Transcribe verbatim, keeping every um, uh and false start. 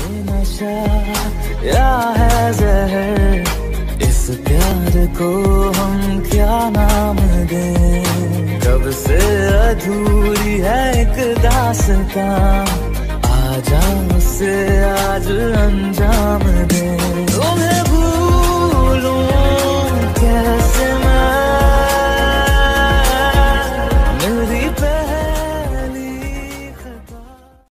नशा या है जहर, इस प्यार को हम क्या नाम दें। कब से अधूरी है एक दास्तां, आजा उसे आज अंजाम दें।